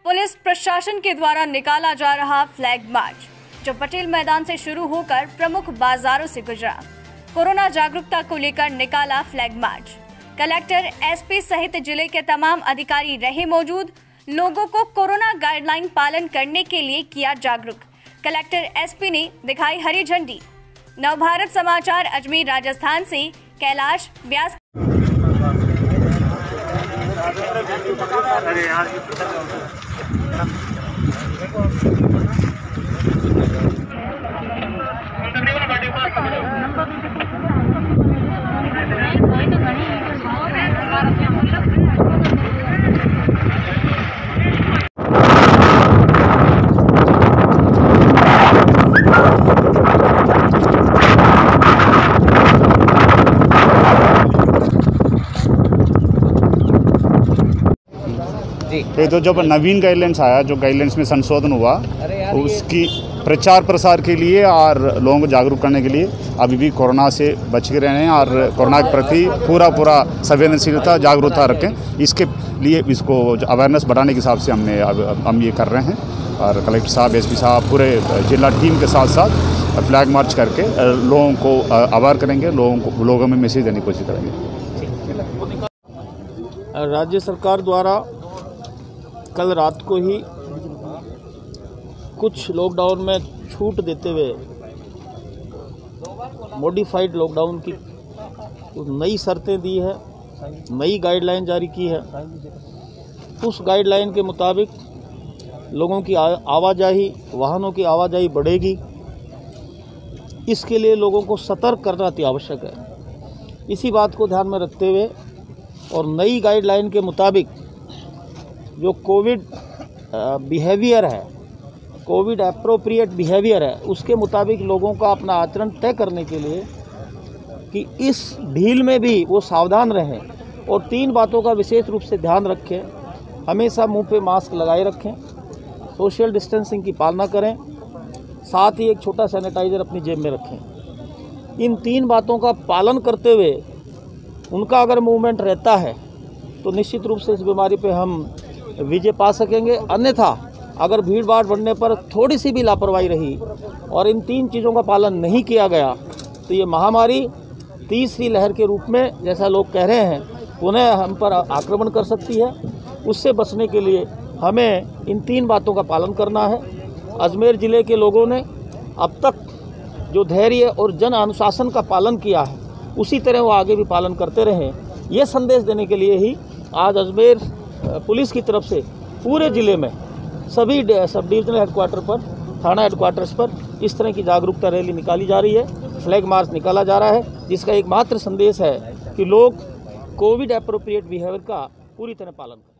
Police प्रशासन के द्वारा निकाला जा रहा फ्लैग मार्च जो पटेल मैदान से शुरू होकर प्रमुख बाजारों से गुजरा। कोरोना जागरूकता को लेकर निकाला फ्लैग मार्च। कलेक्टर, एसपी सहित जिले के तमाम अधिकारी रहे मौजूद। लोगों को कोरोना गाइडलाइन पालन करने के लिए किया जागरूक। कलेक्टर, एसपी ने दिखाई हरी झंडी। नवभारत समाचार अजमेर राजस्थान से कैलाश व्यास। ये तो जब नवीन गाइडलाइंस आया, जो गाइडलाइंस में संशोधन हुआ, उसकी प्रचार प्रसार के लिए और लोगों को जागरूक करने के लिए अभी भी कोरोना से बच के रहने और कोरोना के प्रति पूरा संवेदनशीलता जागरूकता रखें। इसके लिए इसको अवेयरनेस बढ़ाने के हिसाब से हम ये कर रहे हैं। और कलेक्टर साहब, एसपी साहब, पूरे जिला टीम के साथ साथ फ्लैग मार्च करके लोगों को अवेयर करेंगे, लोगों में मैसेज देने की कोशिश करेंगे। राज्य सरकार द्वारा कल रात को ही कुछ लॉकडाउन में छूट देते हुए मॉडिफाइड लॉकडाउन की नई शर्तें दी है, नई गाइडलाइन जारी की है। उस गाइडलाइन के मुताबिक लोगों की आवाजाही, वाहनों की आवाजाही बढ़ेगी। इसके लिए लोगों को सतर्क करना अति आवश्यक है। इसी बात को ध्यान में रखते हुए और नई गाइडलाइन के मुताबिक जो कोविड बिहेवियर है, कोविड एप्रोप्रिएट बिहेवियर है, उसके मुताबिक लोगों का अपना आचरण तय करने के लिए कि इस ढील में भी वो सावधान रहें और 3 बातों का विशेष रूप से ध्यान रखें। हमेशा मुंह पे मास्क लगाए रखें, सोशल डिस्टेंसिंग की पालना करें, साथ ही एक छोटा सैनिटाइज़र अपनी जेब में रखें। इन 3 बातों का पालन करते हुए उनका अगर मूवमेंट रहता है तो निश्चित रूप से इस बीमारी पे हम विजय पा सकेंगे। अन्यथा अगर भीड़ भाड़ बढ़ने पर थोड़ी सी भी लापरवाही रही और इन 3 चीज़ों का पालन नहीं किया गया तो ये महामारी तीसरी लहर के रूप में, जैसा लोग कह रहे हैं, पुनः हम पर आक्रमण कर सकती है। उससे बचने के लिए हमें इन 3 बातों का पालन करना है। अजमेर ज़िले के लोगों ने अब तक जो धैर्य और जन अनुशासन का पालन किया है, उसी तरह वो आगे भी पालन करते रहें। ये संदेश देने के लिए ही आज अजमेर पुलिस की तरफ से पूरे ज़िले में सभी सब डिविजनल हेडक्वार्टर पर, थाना हेडक्वार्टर्स पर इस तरह की जागरूकता रैली निकाली जा रही है, फ्लैग मार्च निकाला जा रहा है, जिसका एकमात्र संदेश है कि लोग कोविड एप्रोप्रिएट बिहेवियर का पूरी तरह पालन करें।